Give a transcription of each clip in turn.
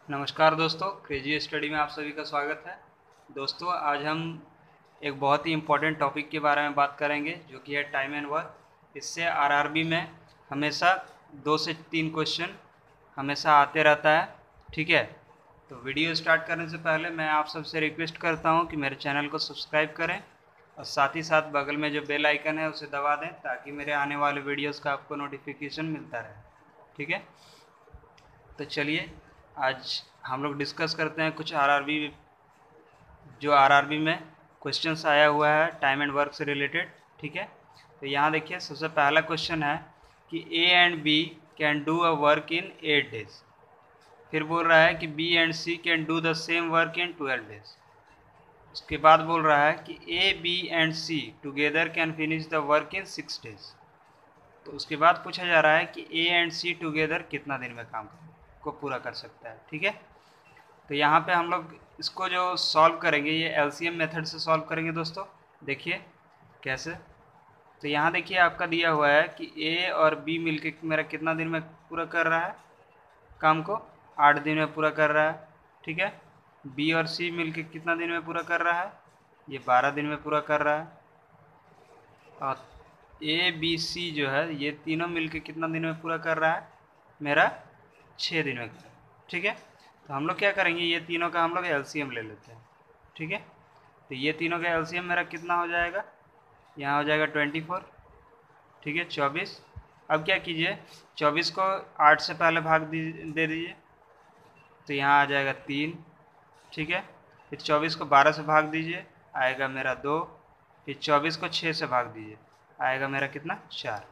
नमस्कार दोस्तों, crazy study में आप सभी का स्वागत है। दोस्तों, आज हम एक बहुत ही इम्पोर्टेंट टॉपिक के बारे में बात करेंगे जो कि है टाइम एंड वर्क। इससे आरआरबी में हमेशा 2 से 3 क्वेश्चन हमेशा आते रहता है। ठीक है, तो वीडियो स्टार्ट करने से पहले मैं आप सबसे रिक्वेस्ट करता हूं कि मेरे चैनल को सब्सक्राइब करें और साथ ही साथ बगल में जो बेल आइकन है उसे दबा दें ताकि मेरे आने वाले वीडियोज़ का आपको नोटिफिकेशन मिलता रहे। ठीक है, तो चलिए आज हम लोग डिस्कस करते हैं कुछ आरआरबी में क्वेश्चंस आया हुआ है टाइम एंड वर्क से रिलेटेड। ठीक है, तो यहाँ देखिए सबसे पहला क्वेश्चन है कि A and B can do a work in 8 days. फिर बोल रहा है कि B and C can do the same work in 12 days. उसके बाद बोल रहा है कि A B and C together can finish the work in 6 days. तो उसके बाद पूछा जा रहा है कि ए एंड सी टुगेदर कितना दिन में काम को पूरा कर सकता है। ठीक है, तो यहाँ पे हम लोग इसको जो सॉल्व करेंगे ये एलसीएम मेथड से सॉल्व करेंगे दोस्तों। देखिए कैसे। तो यहाँ देखिए आपका दिया हुआ है कि ए और बी मिलके मेरा कितना दिन में पूरा कर रहा है काम को, 8 दिन में पूरा कर रहा है। ठीक है, बी और सी मिलके कितना दिन में पूरा कर रहा है, ये 12 दिन में पूरा कर रहा है। और ए बी सी जो है ये तीनों मिलके कितना दिन में पूरा कर रहा है, मेरा 6 दिन में कर रहा है। ठीक है, तो हम लोग क्या करेंगे, ये तीनों का हम लोग एलसीएम ले लेते हैं। ठीक है, तो ये तीनों का एलसीएम मेरा कितना हो जाएगा, यहाँ हो जाएगा 24। ठीक है, 24। अब क्या कीजिए, 24 को 8 से पहले भाग दे दीजिए, तो यहाँ आ जाएगा 3। ठीक है, फिर 24 को 12 से भाग दीजिए, आएगा मेरा 2। फिर 24 को 6 से भाग दीजिए, आएगा मेरा कितना, 4।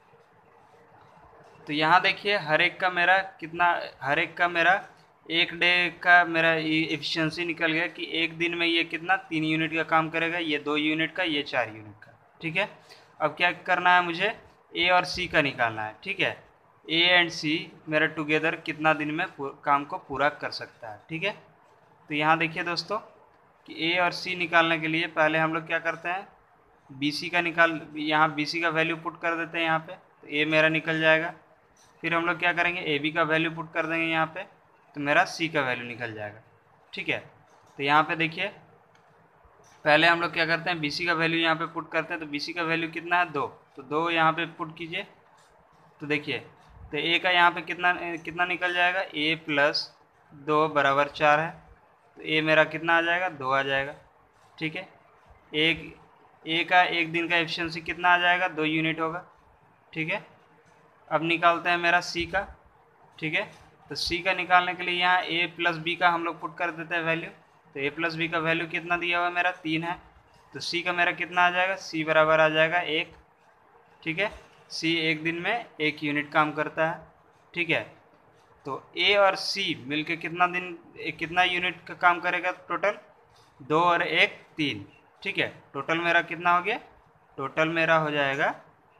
तो यहाँ देखिए हर एक का मेरा एक डे का मेरा एफिशिएंसी निकल गया कि एक दिन में ये कितना 3 यूनिट का काम करेगा, ये 2 यूनिट का, ये 4 यूनिट का। ठीक है, अब क्या करना है, मुझे ए और सी का निकालना है। ठीक है, ए एंड सी मेरा टुगेदर कितना दिन में काम को पूरा कर सकता है। ठीक है, तो यहाँ देखिए दोस्तों कि ए और सी निकालने के लिए पहले हम लोग क्या करते हैं, बी सी का यहाँ बी सी का वैल्यू पुट कर देते हैं यहाँ पे, तो ए मेरा निकल जाएगा। फिर हम लोग क्या करेंगे, ए बी का वैल्यू पुट कर देंगे यहाँ पे, तो मेरा सी का वैल्यू निकल जाएगा। ठीक है, तो यहाँ पे देखिए पहले हम लोग क्या करते हैं, बी सी का वैल्यू यहाँ पे पुट करते हैं। तो बी सी का वैल्यू कितना है, 2, तो 2 यहाँ पे पुट कीजिए। तो देखिए, तो ए का यहाँ पे कितना निकल जाएगा, ए प्लस 2 बराबर 4 है। तो ए मेरा कितना आ जाएगा, 2 आ जाएगा। ठीक है, एक ए का एक दिन का एफिशिएंसी कितना आ जाएगा, 2 यूनिट होगा। ठीक है, अब निकालते हैं मेरा सी का। ठीक है, तो सी का निकालने के लिए यहाँ ए प्लस बी का हम लोग पुट कर देते हैं वैल्यू। तो ए प्लस बी का वैल्यू कितना दिया हुआ है, मेरा 3 है। तो सी का मेरा कितना आ जाएगा, सी बराबर आ जाएगा 1। ठीक है, सी एक दिन में 1 यूनिट काम करता है। ठीक है, तो ए और सी मिलके कितना यूनिट का काम करेगा टोटल, 2 और 1 3। ठीक है, टोटल मेरा कितना हो गया, टोटल मेरा हो जाएगा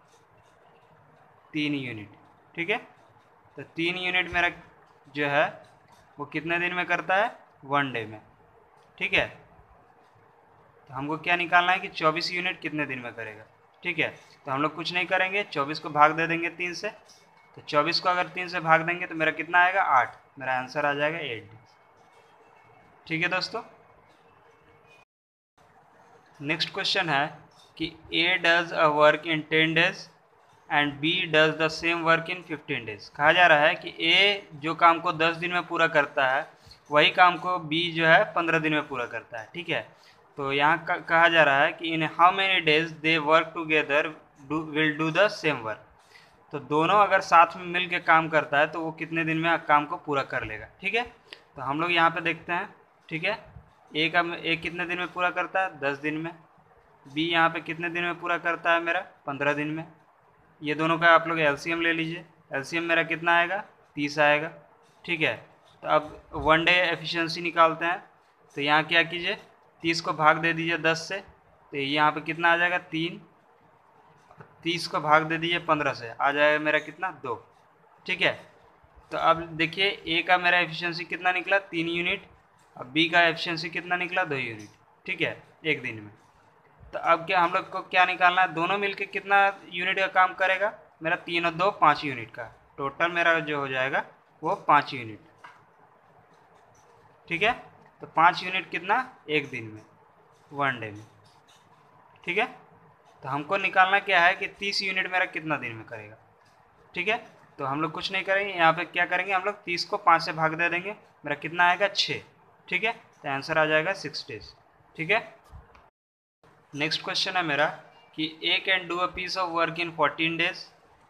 3 यूनिट। ठीक है, तो 3 यूनिट मेरा जो है वो कितने दिन में करता है, 1 डे में। ठीक है, तो हमको क्या निकालना है कि 24 यूनिट कितने दिन में करेगा। ठीक है, तो हम लोग कुछ नहीं करेंगे, 24 को भाग दे देंगे 3 से। तो 24 को अगर 3 से भाग देंगे तो मेरा कितना आएगा, 8। मेरा आंसर आ जाएगा 8 डेज। ठीक है दोस्तों, नेक्स्ट क्वेश्चन है कि A does a work in 10 days and B does the same work in 15 days. कहा जा रहा है कि ए जो काम को 10 दिन में पूरा करता है वही काम को बी जो है 15 दिन में पूरा करता है। ठीक है, तो यहाँ कहा जा रहा है कि in how many days they work together will do the same work. तो दोनों अगर साथ में मिल के काम करता है तो वो कितने दिन में काम को पूरा कर लेगा। ठीक है, तो हम लोग यहाँ पे देखते हैं। ठीक है, ए कितने दिन में पूरा करता है, 10 दिन में। बी यहाँ पे कितने दिन में पूरा करता है, मेरा 15 दिन में। ये दोनों का आप लोग एलसीएम ले लीजिए, एलसीएम मेरा कितना आएगा, 30 आएगा। ठीक है, तो अब 1 डे एफिशिएंसी निकालते हैं। तो यहाँ क्या कीजिए, 30 को भाग दे दीजिए 10 से, तो यहाँ पे कितना आ जाएगा, 3। 30 को भाग दे दीजिए 15 से, आ जाएगा मेरा कितना, 2। ठीक है, तो अब देखिए ए का मेरा एफिशिएंसी कितना निकला, 3 यूनिट। अब बी का एफिशिएंसी कितना निकला, 2 यूनिट। ठीक है, एक दिन में। तो अब क्या हम लोग को क्या निकालना है, दोनों मिलके कितना यूनिट का काम करेगा, मेरा 3 और 2 5 यूनिट का। टोटल मेरा जो हो जाएगा वो 5 यूनिट। ठीक है। तो 5 यूनिट कितना, एक दिन में, 1 डे में, ठीक है। तो हमको निकालना क्या है कि 30 यूनिट मेरा कितना दिन में करेगा, ठीक है। तो हम लोग कुछ नहीं करेंगे, यहाँ पे क्या करेंगे हम लोग 30 को 5 से भाग दे देंगे, मेरा कितना आएगा 6, ठीक है। तो आंसर आ जाएगा 6 डेज, ठीक है। नेक्स्ट क्वेश्चन है मेरा कि A can do a piece of work in 14 days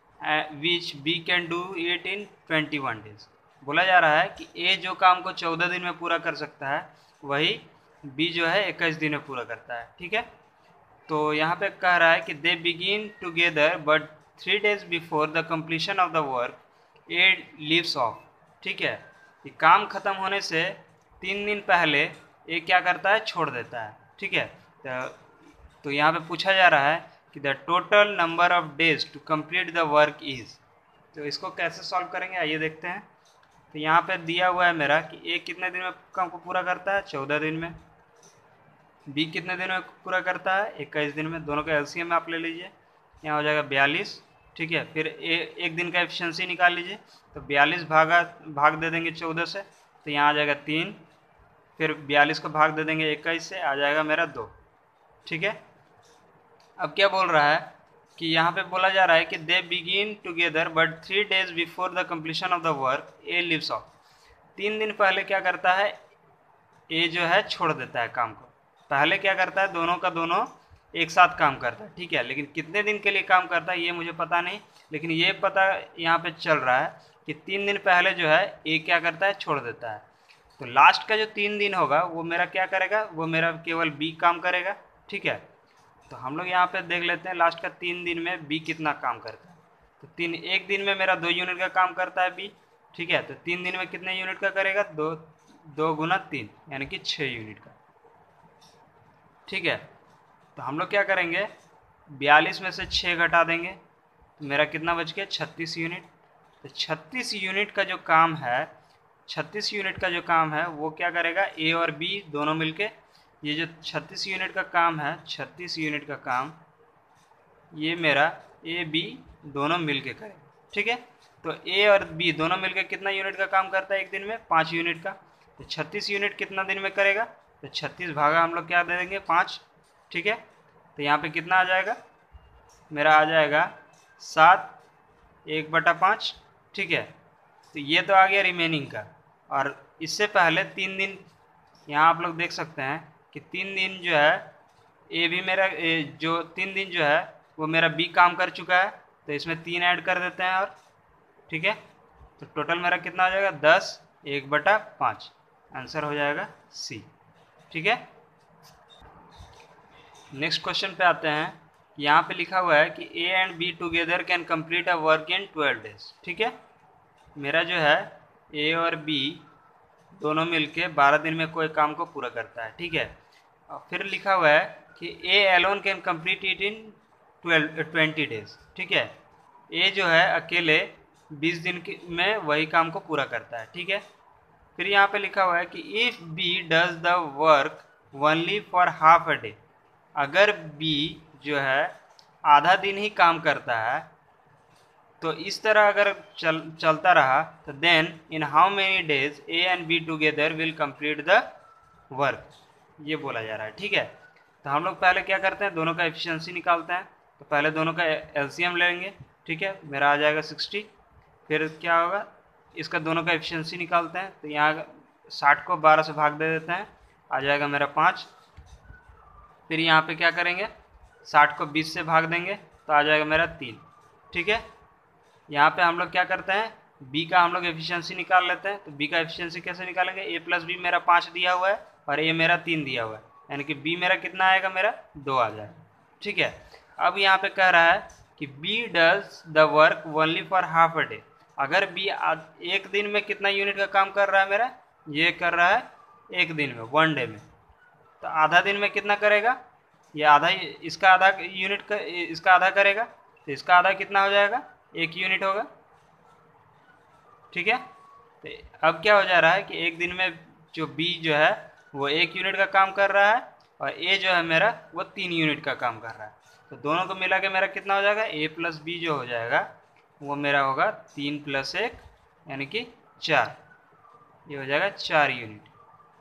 which B can do it in 21 days. बोला जा रहा है कि ए जो काम को 14 दिन में पूरा कर सकता है वही बी जो है 21 दिन में पूरा करता है, ठीक है। तो यहाँ पे कह रहा है कि they begin together but 3 days before the completion of the work A leaves off, ठीक है। ये काम खत्म होने से 3 दिन पहले ये क्या करता है, छोड़ देता है, ठीक है। तो यहाँ पे पूछा जा रहा है कि the total number of days to complete the work is. तो इसको कैसे सॉल्व करेंगे आइए देखते हैं। तो यहाँ पे दिया हुआ है मेरा कि ए कितने दिन में काम को पूरा करता है, 14 दिन में। बी कितने दिन में पूरा करता है, 21 दिन में। दोनों का एलसीएम आप ले लीजिए, यहाँ हो जाएगा 42, ठीक है। फिर एक दिन का एफिशिएंसी निकाल लीजिए, तो 42 भाग दे देंगे 14 से, तो यहाँ आ जाएगा 3। फिर 42 को भाग दे देंगे 21 से, आ जाएगा मेरा 2, ठीक है। अब क्या बोल रहा है कि यहाँ पे बोला जा रहा है कि they begin together but 3 days before the completion of the work A leaves off. 3 दिन पहले क्या करता है, ए जो है छोड़ देता है काम को। पहले क्या करता है, दोनों का दोनों एक साथ काम करता है, ठीक है। लेकिन कितने दिन के लिए काम करता है ये मुझे पता नहीं, लेकिन ये पता यहाँ पे चल रहा है कि 3 दिन पहले जो है ए क्या करता है, छोड़ देता है। तो लास्ट का जो 3 दिन होगा वो मेरा क्या करेगा, वो मेरा केवल बी काम करेगा, ठीक है। तो हम लोग यहाँ पे देख लेते हैं लास्ट का 3 दिन में बी कितना काम करता है। तो एक दिन में मेरा 2 यूनिट का काम करता है बी, ठीक है। तो 3 दिन में कितने यूनिट का करेगा, 2 गुना 3 यानी कि 6 यूनिट का, ठीक है। तो हम लोग क्या करेंगे, 42 में से 6 घटा देंगे, तो मेरा कितना बच गया, 36 यूनिट। तो 36 यूनिट का जो काम है, 36 यूनिट का जो काम है वो क्या करेगा, ए और बी दोनों मिलके, ये जो 36 यूनिट का काम है, 36 यूनिट का काम ये मेरा ए बी दोनों मिलके करेगा, ठीक है। तो ए और बी दोनों मिलके कितना यूनिट का काम करता है एक दिन में, 5 यूनिट का। तो 36 यूनिट कितना दिन में करेगा, तो 36 भागा हम लोग क्या दे देंगे, 5, ठीक है। तो यहाँ पे कितना आ जाएगा, मेरा आ जाएगा 7 1/5, ठीक है। तो ये तो आ गया रिमेनिंग का। और इससे पहले 3 दिन यहाँ आप लोग देख सकते हैं कि 3 दिन जो है ए भी मेरा जो 3 दिन जो है वो मेरा बी काम कर चुका है, तो इसमें 3 ऐड कर देते हैं और, ठीक है। तो टोटल मेरा कितना हो जाएगा, 10 1/5, आंसर हो जाएगा सी, ठीक है। नेक्स्ट क्वेश्चन पे आते हैं। यहाँ पे लिखा हुआ है कि A and B together can complete a work in 12 days, ठीक है। मेरा जो है ए और बी दोनों मिलके 12 दिन में कोई काम को पूरा करता है, ठीक है। और फिर लिखा हुआ है कि A alone can complete it in 20 days, ठीक है। ए जो है अकेले 20 दिन में वही काम को पूरा करता है, ठीक है। फिर यहाँ पे लिखा हुआ है कि if B does the work only for half a day. अगर बी जो है आधा दिन ही काम करता है, तो इस तरह अगर चलता रहा तो then in how many days A and B together will complete the work, ये बोला जा रहा है, ठीक है। तो हम लोग पहले क्या करते हैं, दोनों का एफिशिएंसी निकालते हैं। तो पहले दोनों का एलसीएम लेंगे, ठीक है। मेरा आ जाएगा 60। फिर क्या होगा, इसका दोनों का एफिशिएंसी निकालते हैं। तो यहाँ 60 को 12 से भाग दे देते हैं, आ जाएगा मेरा 5। फिर यहाँ पे क्या करेंगे, 60 को 20 से भाग देंगे तो आ जाएगा मेरा 3, ठीक है। यहाँ पे हम लोग क्या करते हैं, बी का हम लोग एफिशिएंसी निकाल लेते हैं। तो बी का एफिशिएंसी कैसे निकालेंगे, ए प्लस बी मेरा 5 दिया हुआ है और ए मेरा 3 दिया हुआ है, यानी कि बी मेरा कितना आएगा, मेरा 2 आ जाएगा, ठीक है। अब यहाँ पे कह रहा है कि B does the work only for half a day. अगर बी एक दिन में कितना यूनिट का काम कर रहा है, मेरा ये कर रहा है एक दिन में, 1 डे में। तो आधा दिन में कितना करेगा, ये आधा, इसका आधा यूनिट का, इसका आधा करेगा, तो इसका आधा कितना हो जाएगा, 1 यूनिट होगा, ठीक है। तो अब क्या हो जा रहा है कि एक दिन में जो बी जो है वो 1 यूनिट का काम कर रहा है और ए जो है मेरा वो 3 यूनिट का काम कर रहा है। तो दोनों को मिला के मेरा कितना हो जाएगा, ए प्लस बी जो हो जाएगा वो मेरा होगा 3 + 1 यानी कि 4, ये हो जाएगा 4 यूनिट,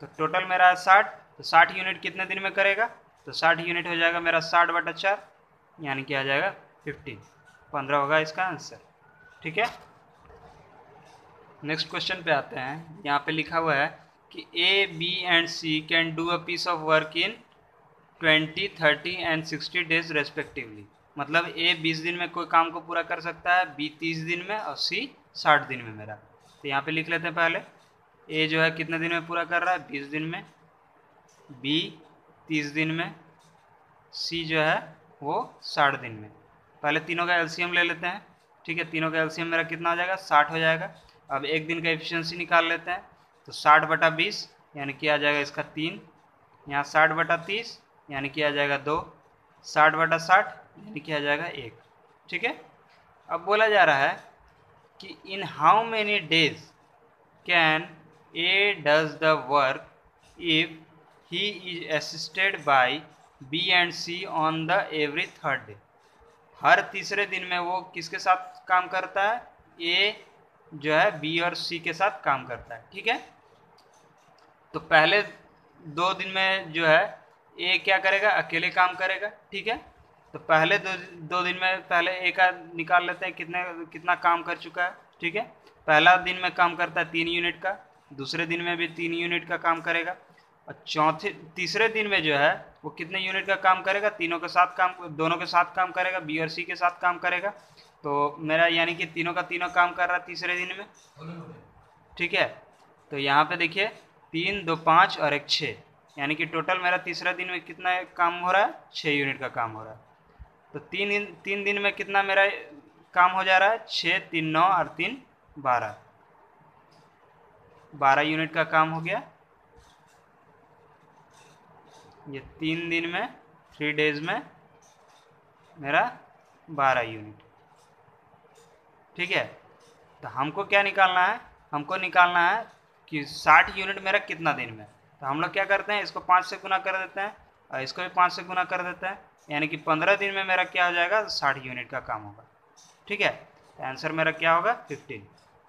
तो टोटल मेरा है 60, तो 60 यूनिट कितने दिन में करेगा, तो 60 यूनिट हो जाएगा मेरा 60/4, यानी कि आ जाएगा 15 होगा इसका आंसर। ठीक है, नेक्स्ट क्वेश्चन पे आते हैं। यहाँ पे लिखा हुआ है कि A, B and C can do a piece of work in 20, 30 and 60 days respectively. मतलब ए 20 दिन में कोई काम को पूरा कर सकता है, बी 30 दिन में और सी 60 दिन में मेरा। तो यहाँ पे लिख लेते हैं पहले, ए जो है कितने दिन में पूरा कर रहा है, 20 दिन में, बी 30 दिन में, सी जो है वो 60 दिन में। पहले तीनों का एलसीएम ले लेते हैं। ठीक है, तीनों का एलसीएम मेरा कितना हो जाएगा, 60 हो जाएगा। अब एक दिन का एफिशिएंसी निकाल लेते हैं, तो 60/20 यानी कि आ जाएगा इसका 3, यहाँ 60/30 यानी कि आ जाएगा 2, 60/60 यानी कि आ जाएगा 1। ठीक है, अब बोला जा रहा है कि in how many days can A do the work if he is assisted by B and C on the every third day. हर तीसरे दिन में वो किसके साथ काम करता है, ए जो है बी और सी के साथ काम करता है। ठीक है, तो पहले 2 दिन में जो है ए क्या करेगा, अकेले काम करेगा। ठीक है, तो पहले दो दिन में पहले ए का निकाल लेते हैं कितना काम कर चुका है। ठीक है, पहला दिन में काम करता है 3 यूनिट का, दूसरे दिन में भी 3 यूनिट का काम करेगा, और तीसरे दिन में जो है वो कितने यूनिट का काम करेगा, दोनों के साथ काम करेगा, बी और सी के साथ काम करेगा। तो मेरा यानी कि तीनों का तीनों काम कर रहा है तीसरे दिन में। ठीक है, तो यहाँ पे देखिए 3, 2, 5 और 1, 6, यानी कि टोटल मेरा तीसरा दिन में कितना काम हो रहा है, 6 यूनिट का काम हो रहा है। तो तीन दिन में कितना मेरा काम हो जा रहा है, 6, 3, 9 और 3, 12 यूनिट का काम हो गया। ये 3 दिन में, 3 डेज में मेरा 12 यूनिट। ठीक है, तो हमको क्या निकालना है, हमको निकालना है कि 60 यूनिट मेरा कितना दिन में। तो हम लोग क्या करते हैं, इसको 5 से गुना कर देते हैं और इसको भी 5 से गुना कर देते हैं, यानी कि 15 दिन में मेरा क्या हो जाएगा, 60 यूनिट का काम होगा। ठीक है, तो आंसर मेरा क्या होगा, 15।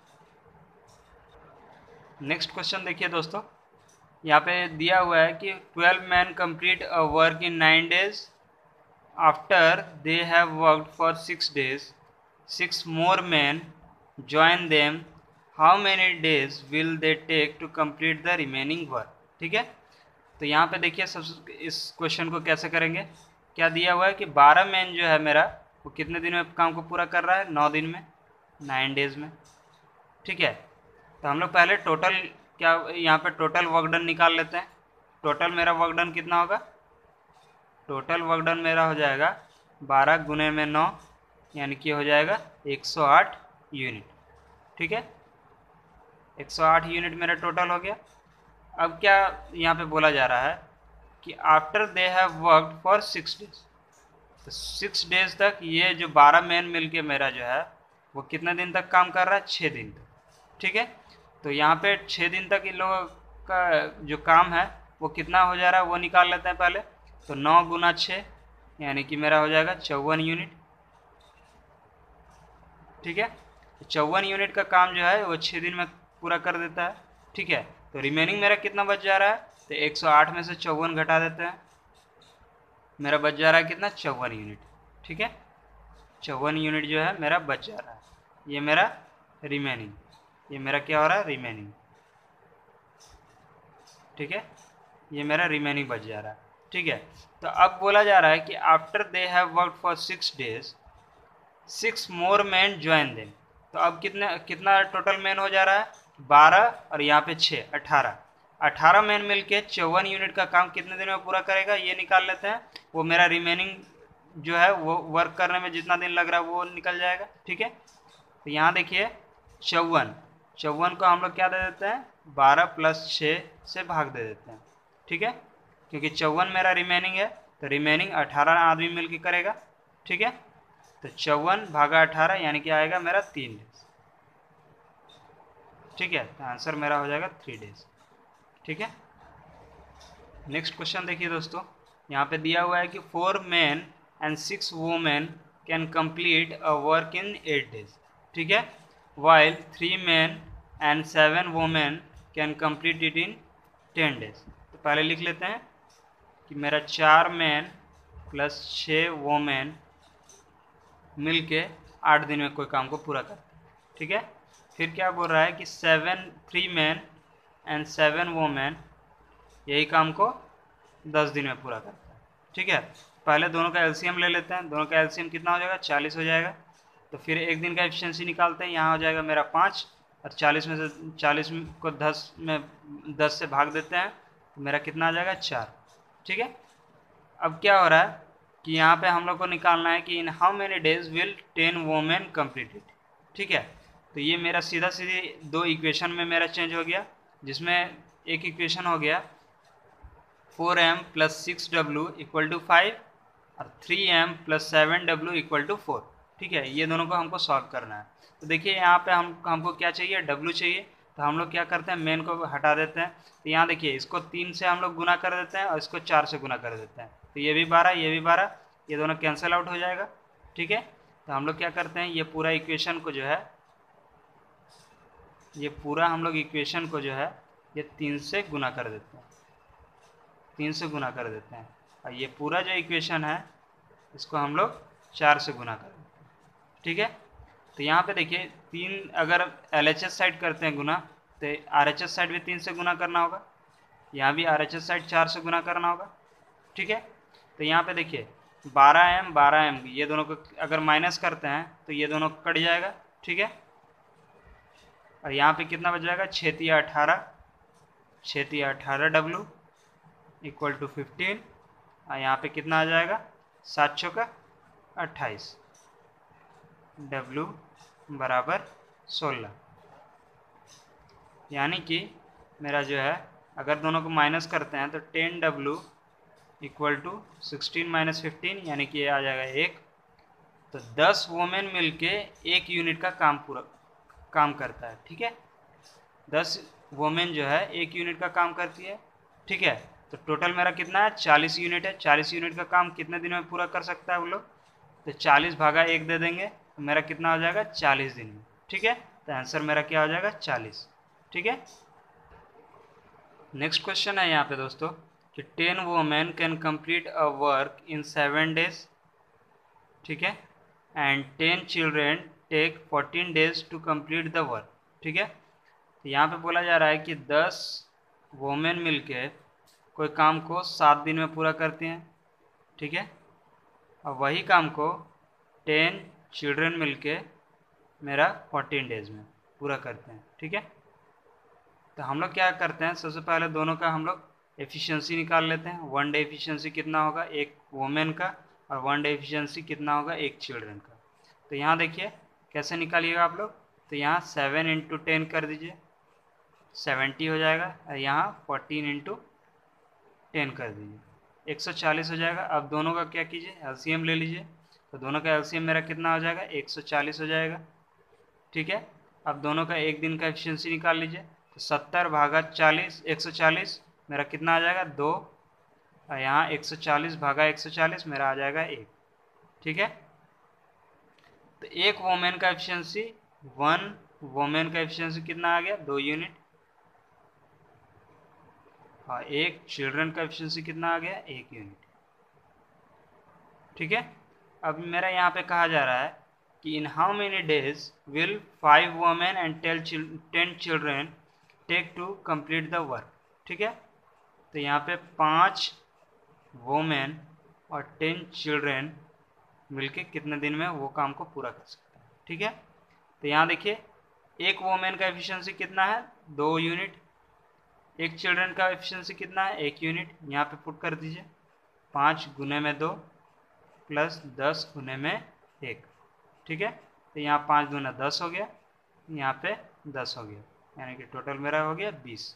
नेक्स्ट क्वेश्चन देखिए दोस्तों, यहाँ पे दिया हुआ है कि 12 man complete a work in 9 days after they have worked for 6 days, 6 more man join them, how many days will they take to complete the remaining work. ठीक है, तो यहाँ पे देखिए सब इस क्वेश्चन को कैसे करेंगे। क्या दिया हुआ है कि 12 मैन जो है मेरा वो कितने दिन में काम को पूरा कर रहा है, 9 दिन में, 9 डेज में। ठीक है, तो हम लोग पहले टोटल क्या यहाँ पे टोटल वर्क डन निकाल लेते हैं। टोटल मेरा वर्क डन कितना होगा, टोटल वर्क डन मेरा हो जाएगा 12 गुने में 9 यानी कि हो जाएगा 108 यूनिट। ठीक है, 108 यूनिट मेरा टोटल हो गया। अब क्या यहाँ पे बोला जा रहा है कि after they have worked for 6 days, तो 6 डेज तक ये जो 12 मैन मिलके मेरा जो है वो कितने दिन तक काम कर रहा है, 6 दिन तक। ठीक है, तो यहाँ पे 6 दिन तक इन लोगों का जो काम है वो कितना हो जा रहा है वो निकाल लेते हैं पहले। तो 9 गुना 6 यानी कि मेरा हो जाएगा 54 यूनिट। ठीक है, तो 54 यूनिट का काम जो है वो 6 दिन में पूरा कर देता है। ठीक है, तो रिमेनिंग मेरा कितना बच जा रहा है, तो 108 में से 54 घटा देते हैं, मेरा बच जा रहा है कितना, 54 यूनिट। ठीक है, 54 यूनिट जो है मेरा बच जा रहा है, ये मेरा रिमेनिंग, ये मेरा क्या हो रहा है, रिमेनिंग। ठीक है, ये मेरा रिमेनिंग बच जा रहा है। ठीक है, तो अब बोला जा रहा है कि after they have worked for 6 days 6 more man join them. तो अब कितना टोटल मैन हो जा रहा है, 12 और यहाँ पे 6, 18 मैन मिलके 54 यूनिट का काम कितने दिन में पूरा करेगा ये निकाल लेते हैं। वो मेरा रिमेनिंग जो है वो वर्क करने में जितना दिन लग रहा है वो निकल जाएगा। ठीक है, तो यहाँ देखिए 54 को हम लोग क्या दे देते हैं, 12 + 6 से भाग दे देते हैं। ठीक है, क्योंकि 54 मेरा रिमेनिंग है, तो रिमेनिंग 18 आदमी मिलके करेगा। ठीक है, तो 54 भागा 18 यानी कि आएगा मेरा 3 डेज। ठीक है, तो आंसर मेरा हो जाएगा 3 डेज। ठीक है, नेक्स्ट क्वेश्चन देखिए दोस्तों, यहाँ पे दिया हुआ है कि 4 man and 6 women can complete a work in 8 days. ठीक है, while 3 man and 7 women can complete it in 10 days. तो पहले लिख लेते हैं कि मेरा 4 मैन प्लस 6 वोमेन मिल के 8 दिन में कोई काम को पूरा करते हैं, ठीक है। फिर क्या बोल रहा है कि 3 मैन एंड 7 वोमेन यही काम को 10 दिन में पूरा करता है, ठीक है। पहले दोनों का एलसीएम ले लेते हैं। दोनों का एलसीएम कितना हो जाएगा, 40 हो जाएगा। तो फिर एक दिन का एफिशिएंसी निकालते हैं। यहाँ हो जाएगा मेरा 5 और 40 में से 40 को 10 से भाग देते हैं तो मेरा कितना आ जाएगा, 4, ठीक है। अब क्या हो रहा है कि यहाँ पे हम लोग को निकालना है कि in how many days will 10 women complete it, ठीक है। तो ये मेरा सीधा सीधी दो इक्वेशन में मेरा चेंज हो गया, जिसमें एक इक्वेशन हो गया 4m plus 6w equal to 5 और 3m plus 7w equal to 4, ठीक है। ये दोनों को हमको सॉल्व करना है। तो देखिए यहाँ पे हमको क्या चाहिए, w चाहिए। तो हम लोग क्या करते हैं, मेन को हटा देते हैं। तो यहाँ देखिए इसको 3 से हम लोग गुना कर देते हैं और इसको 4 से गुना कर देते हैं। तो ये भी 12, ये भी 12, ये दोनों कैंसिल आउट हो जाएगा, ठीक है। तो हम लोग क्या करते हैं, ये पूरा इक्वेशन को जो है, ये पूरा हम लोग इक्वेशन को जो है ये 3 से गुना कर देते हैं, 3 से गुना कर देते हैं। और ये पूरा जो इक्वेशन है इसको हम लोग 4 से गुना कर देते हैं, ठीक है। तो यहाँ पे देखिए 3 अगर LHS साइड करते हैं गुना तो RHS साइड भी 3 से गुना करना होगा, यहाँ भी RHS साइड 4 से गुना करना होगा, ठीक है। तो यहाँ पे देखिए 12m ये दोनों को अगर माइनस करते हैं तो ये दोनों कट जाएगा, ठीक है। और यहाँ पे कितना बच जाएगा, 6 × 18w इक्वल टू 15। और यहाँ पे कितना आ जाएगा, 7 × 28 w बराबर 16। यानी कि मेरा जो है अगर दोनों को माइनस करते हैं तो 10w इक्वल टू 16 माइनस 15 यानी कि ये आ जाएगा 1। तो 10 वोमेन मिलके 1 यूनिट का काम करता है, ठीक है। 10 वोमेन जो है 1 यूनिट का काम करती है, ठीक है। तो टोटल मेरा कितना है, 40 यूनिट है। 40 यूनिट का काम कितने दिन में पूरा कर सकता है वो लोग, तो 40 भागा 1 दे देंगे तो मेरा कितना हो जाएगा, 40 दिन में, ठीक है। तो आंसर मेरा क्या हो जाएगा, 40, ठीक है। नेक्स्ट क्वेश्चन है यहाँ पे दोस्तों कि 10 women can complete a work in 7 days, ठीक है, and 10 children take 14 days to complete the work, ठीक है। तो यहाँ पे बोला जा रहा है कि 10 वोमेन मिलके कोई काम को 7 दिन में पूरा करती हैं, ठीक है। और वही काम को 10 चिल्ड्रन मिलके मेरा 14 डेज में पूरा करते हैं, ठीक है। तो हम लोग क्या करते हैं, सबसे पहले दोनों का हम लोग एफिशिएंसी निकाल लेते हैं। 1 डे एफिशिएंसी कितना होगा एक वोमेन का, और 1 डे एफिशिएंसी कितना होगा एक चिल्ड्रन का। तो यहाँ देखिए कैसे निकालिएगा आप लोग, तो यहाँ 7 × 10 कर दीजिए, 70 हो जाएगा। और यहाँ 14 × 10 कर दीजिए, 140 हो जाएगा। अब दोनों का क्या कीजिए, एलसीएम ले लीजिए। तो दोनों का एलसीएम मेरा कितना हो जाएगा, 140 हो जाएगा, ठीक है। अब दोनों का एक दिन का एफिशिएंसी निकाल लीजिए। तो 70 भागा 40 140 मेरा कितना आ जाएगा, 2। और यहाँ 140 भागा 140 मेरा आ जाएगा 1, ठीक है। तो एक वोमेन का एफिशिएंसी 1 वोमेन का एफिशिएंसी कितना आ गया, 2 यूनिट। और एक चिल्ड्रन का एफिशिएंसी कितना आ गया, 1 यूनिट, ठीक है। अब मेरा यहाँ पे कहा जा रहा है कि in how many days will 5 women and 10 children take to complete the work, ठीक है। तो यहाँ पे 5 वोमेन और 10 चिल्ड्रेन मिलके कितने दिन में वो काम को पूरा कर सकता है, ठीक है। तो यहाँ देखिए एक वोमेन का एफिशिएंसी कितना है, 2 यूनिट। एक चिल्ड्रन का एफिशिएंसी कितना है, 1 यूनिट। यहाँ पे पुट कर दीजिए 5 गुने में 2 प्लस 10 गुने में 1, ठीक है। तो यहाँ 5 दूना 10 हो गया, यहाँ पे 10 हो गया, यानी कि टोटल मेरा हो गया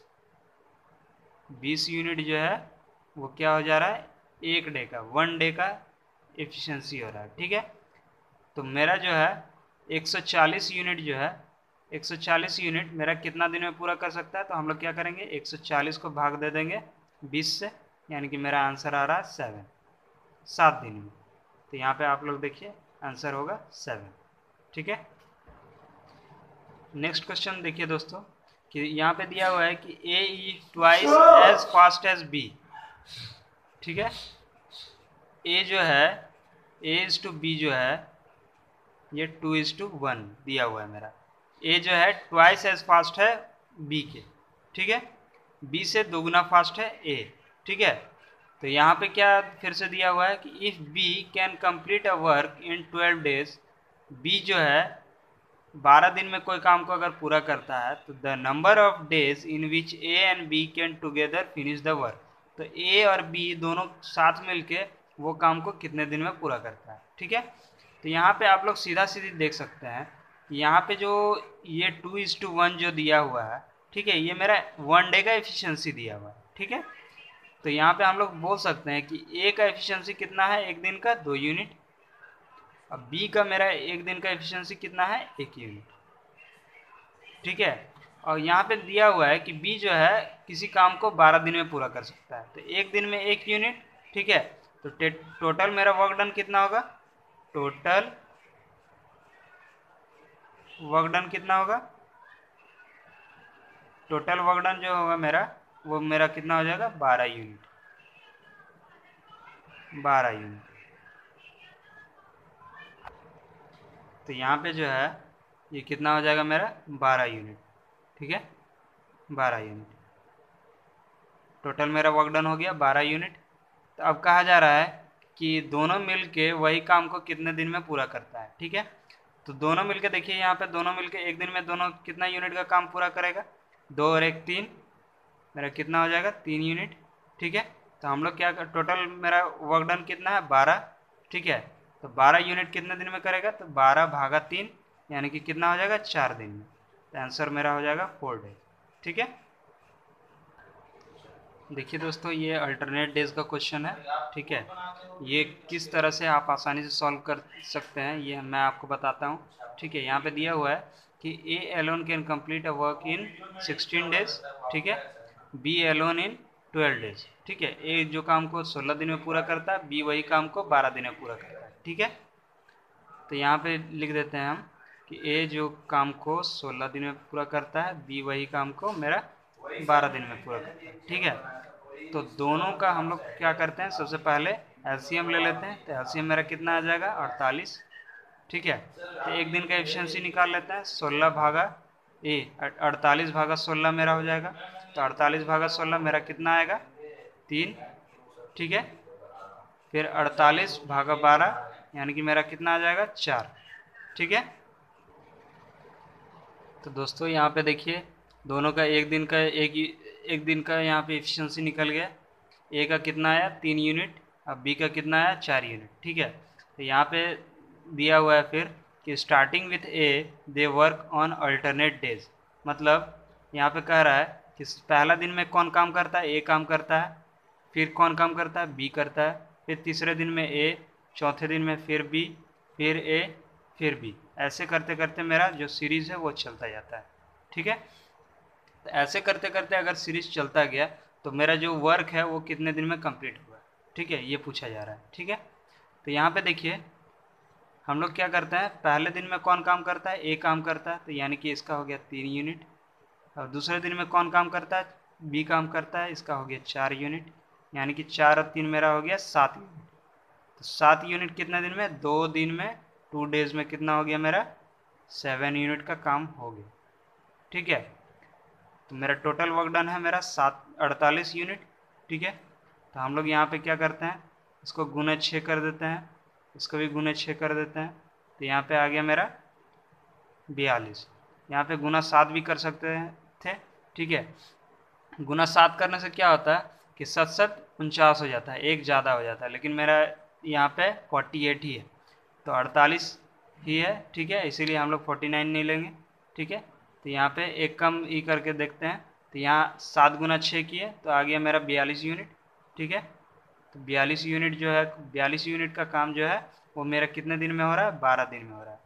20 यूनिट जो है वो क्या हो जा रहा है, एक डे का 1 डे का एफिशिएंसी हो रहा है, ठीक है। तो मेरा जो है 140 यूनिट जो है 140 यूनिट मेरा कितना दिन में पूरा कर सकता है। तो हम लोग क्या करेंगे, 140 को भाग दे देंगे 20 से, यानी कि मेरा आंसर आ रहा है 7 दिन में। तो यहाँ पे आप लोग देखिए आंसर होगा 7, ठीक है। नेक्स्ट क्वेश्चन देखिए दोस्तों कि यहाँ पे दिया हुआ है कि A is twice as fast as B. ठीक है, ए जो है ए इज टू बी जो है ये 2:1 दिया हुआ है मेरा। ए जो है ट्वाइस एज फास्ट है बी के। ठीक है, बी से दोगुना फास्ट है ए। ठीक है, तो यहाँ पे क्या फिर से दिया हुआ है कि if B can complete a work in 12 days, B जो है 12 दिन में कोई काम को अगर पूरा करता है तो the number of days in which A and B can together finish the work, तो ए और बी दोनों साथ मिलके वो काम को कितने दिन में पूरा करता है। ठीक है, तो यहाँ पे आप लोग सीधा सीधी देख सकते हैं कि यहाँ पे जो ये 2:1 जो दिया हुआ है, ठीक है, ये मेरा 1 डे का एफिशिएंसी दिया हुआ है। ठीक है, तो यहाँ पे हम लोग बोल सकते हैं कि ए का एफिशिएंसी कितना है, एक दिन का 2 यूनिट। अब बी का मेरा एक दिन का एफिशिएंसी कितना है, 1 यूनिट। ठीक है, और यहाँ पे दिया हुआ है कि बी जो है किसी काम को 12 दिन में पूरा कर सकता है, तो एक दिन में 1 यूनिट। ठीक है, तो टोटल मेरा वर्क डन कितना होगा, टोटल वर्क डन कितना होगा, टोटल वर्क डन जो होगा मेरा वो मेरा कितना हो जाएगा, 12 यूनिट। 12 यूनिट। तो यहाँ पे जो है ये कितना हो जाएगा मेरा, 12 यूनिट। ठीक है, 12 यूनिट टोटल मेरा वर्क डन हो गया, 12 यूनिट। तो अब कहा जा रहा है कि दोनों मिलके वही काम को कितने दिन में पूरा करता है। ठीक है, तो दोनों मिलके देखिए यहाँ पे दोनों मिलके एक दिन में दोनों कितना यूनिट का काम पूरा करेगा, 2 और 1 3, मेरा कितना हो जाएगा, 3 यूनिट। ठीक है, तो हम लोग क्या टोटल मेरा वर्क डन कितना है, 12। ठीक है, तो 12 यूनिट कितने दिन में करेगा, तो 12 भागा 3 यानी कि कितना हो जाएगा, 4 दिन में। तो आंसर मेरा हो जाएगा 4 डेज। ठीक है, देखिए दोस्तों ये अल्टरनेट डेज का क्वेश्चन है। ठीक है, ये किस तरह से आप आसानी से सॉल्व कर सकते हैं ये मैं आपको बताता हूँ। ठीक है, यहाँ पे दिया हुआ है कि A alone can complete a work in 16 days. ठीक है, बी एलोन इन 12 डेज। ठीक है, ए जो काम को 16 दिन में पूरा करता है, बी वही काम को 12 दिन में पूरा करता है। ठीक है, तो यहाँ पे लिख देते हैं हम कि ए जो काम को 16 दिन में पूरा करता है, बी वही काम को मेरा 12 दिन में पूरा करता है। ठीक है, तो दोनों का हम लोग क्या करते हैं, सबसे पहले एलसीएम ले लेते हैं। तो एलसीएम मेरा कितना आ जाएगा, 48। ठीक है, तो एक दिन का एफिशिएंसी निकाल लेते हैं, 16 भागा 48 भागा 16 मेरा हो जाएगा। तो 48 भागा 16 मेरा कितना आएगा, 3। ठीक है, फिर 48 भागा 12 यानी कि मेरा कितना आ जाएगा, 4। ठीक है, तो दोस्तों यहाँ पे देखिए दोनों का एक दिन का यहाँ पे एफिशिएंसी निकल गया। ए का कितना आया, 3 यूनिट। अब बी का कितना आया, 4 यूनिट। ठीक है, तो यहाँ पे दिया हुआ है फिर कि starting with A they work on alternate days. मतलब यहाँ पे कह रहा है कि पहला दिन में कौन काम करता है, ए काम करता है। फिर कौन काम करता है, बी करता है। फिर तीसरे दिन में ए, चौथे दिन में फिर बी, फिर ए, फिर बी। ऐसे करते करते मेरा जो सीरीज़ है वो चलता जाता है। ठीक है, तो ऐसे करते करते अगर सीरीज चलता गया तो मेरा जो वर्क है वो कितने दिन में कंप्लीट हुआ। ठीक है, ये पूछा जा रहा है। ठीक है, तो यहाँ पे देखिए हम लोग क्या करते हैं, पहले दिन में कौन काम करता है, ए काम करता है, तो यानी कि इसका हो गया 3 यूनिट। और दूसरे दिन में कौन काम करता है, बी काम करता है, इसका हो गया 4 यूनिट। यानी कि 4 और 3 मेरा हो गया 7 यूनिट। तो 7 यूनिट कितने दिन में, 2 दिन में, 2 डेज में कितना हो गया मेरा, 7 यूनिट का काम हो गया। ठीक है, तो मेरा टोटल वर्क डन है मेरा 48 यूनिट। ठीक है, तो हम लोग यहाँ पे क्या करते हैं, इसको गुना 6 कर देते हैं, इसको भी गुना 6 कर देते हैं। तो यहाँ पे आ गया मेरा 42। यहाँ पे गुना 7 भी कर सकते थे। ठीक है, गुना 7 करने से क्या होता है कि 7 7 49 हो जाता है, एक ज़्यादा हो जाता है, लेकिन मेरा यहाँ पे 48 ही है, तो 48 ही है। ठीक है, इसीलिए हम लोग 49 नहीं लेंगे। ठीक है, तो यहाँ पे एक कम ई करके देखते हैं, तो यहाँ 7 गुना 6 किए तो आ गया मेरा 42 यूनिट। ठीक है, तो 42 यूनिट जो है, 42 यूनिट का काम जो है वो मेरा कितने दिन में हो रहा है, 12 दिन में हो रहा है।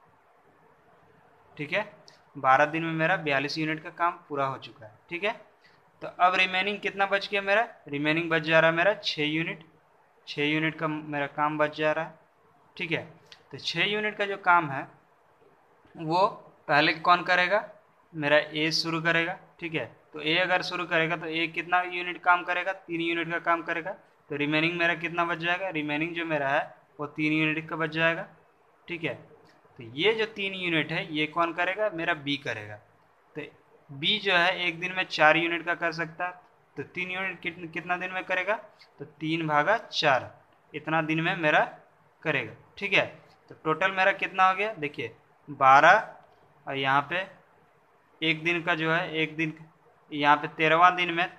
ठीक है, 12 दिन में मेरा 42 यूनिट का काम पूरा हो चुका है। ठीक है, तो अब रिमेनिंग कितना बच गया मेरा, रिमेनिंग बच जा रहा है मेरा 6 यूनिट। 6 यूनिट का मेरा काम बच जा रहा है। ठीक है, तो 6 यूनिट का जो काम है वो पहले कौन करेगा, मेरा ए शुरू करेगा, ठीक है। तो ए अगर शुरू करेगा तो ए कितना यूनिट काम करेगा, 3 यूनिट का काम करेगा। तो रिमेनिंग मेरा कितना बच जाएगा, रिमेनिंग जो मेरा है वो 3 यूनिट का बच जाएगा, ठीक है। तो ये जो 3 यूनिट है ये कौन करेगा, मेरा बी करेगा। तो बी जो है एक दिन में 4 यूनिट का कर सकता है। तो 3 यूनिट कितना दिन में करेगा, तो 3/4 इतना दिन में मेरा करेगा, ठीक है। तो टोटल मेरा कितना हो गया, देखिए 12, और यहाँ पे एक दिन का जो है, एक दिन यहाँ पे 13वां दिन में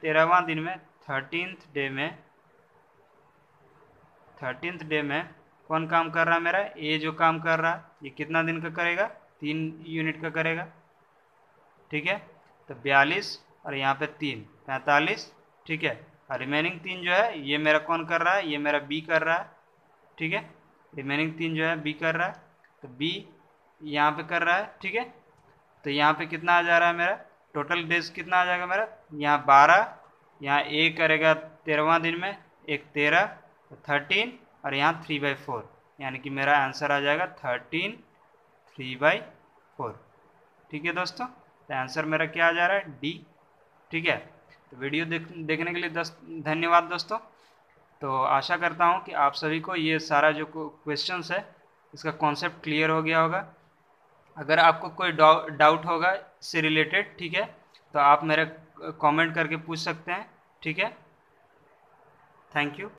13th डे में कौन काम कर रहा है, मेरा ए जो काम कर रहा है ये कितना दिन का करेगा, 3 यूनिट का करेगा, ठीक है। तो 42 और यहाँ पे 3 45, ठीक है। और रिमेनिंग 3 जो है ये मेरा कौन कर रहा है, ये मेरा बी कर रहा है, ठीक है। रिमेनिंग 3 जो है बी कर रहा है, तो बी यहाँ पे कर रहा है, ठीक है। तो यहाँ पे कितना आ जा रहा है मेरा, टोटल डेज कितना आ जाएगा मेरा, यहाँ 12, यहाँ ए करेगा 13वां दिन में, एक 13, 13, और यहाँ 3/4, यानी कि मेरा आंसर आ जाएगा 13 3/4, ठीक है दोस्तों। तो आंसर मेरा क्या आ जा रहा है, डी, ठीक है। तो वीडियो देखने के लिए धन्यवाद दोस्तों। तो आशा करता हूँ कि आप सभी को ये सारा जो क्वेश्चंस है इसका कॉन्सेप्ट क्लियर हो गया होगा। अगर आपको कोई डाउट होगा इससे रिलेटेड, ठीक है, तो आप मेरे कमेंट करके पूछ सकते हैं, ठीक है। Thank you.